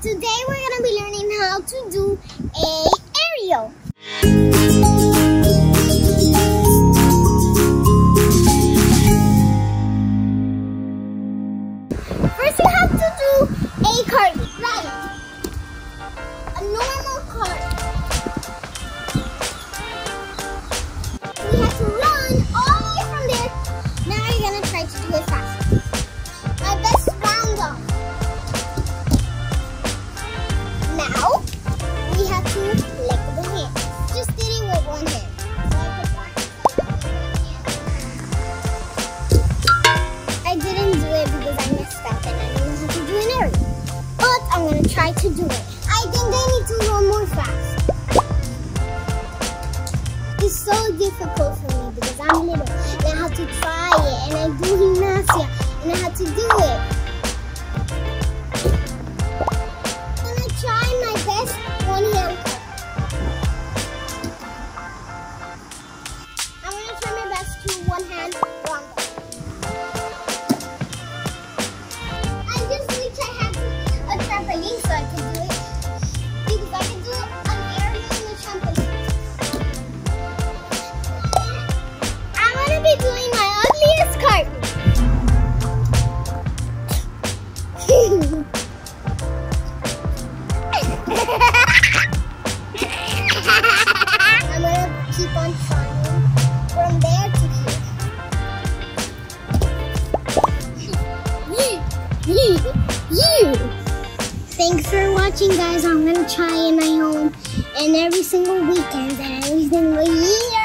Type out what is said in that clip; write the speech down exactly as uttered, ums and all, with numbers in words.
today we're going to be learning how to do a aerial. First you have to do a cartwheel, right? A normal cartwheel. We have to run all the way from there. Now you're going to try to do it fast. My best round off. Now, we have to let go the hand. Just did it with one hand. I didn't do it because I messed up and I don't know how to do an aerial. But I'm going to try to do it. I think I need to run more fast. It's so difficult for me because I'm little and I have to try it and I do gymnastics and I have to do it. I'm going to try my best one hand cut. I'm going to try my best to one hand round up. I just wish I had a trampoline so I could do it. Because I can do an aerial on the trampoline. I'm going to be doing my ugliest cartwheel. I'm gonna keep on trying from there to here. Thanks for watching, guys. I'm gonna try in my home and every single weekend and every single year.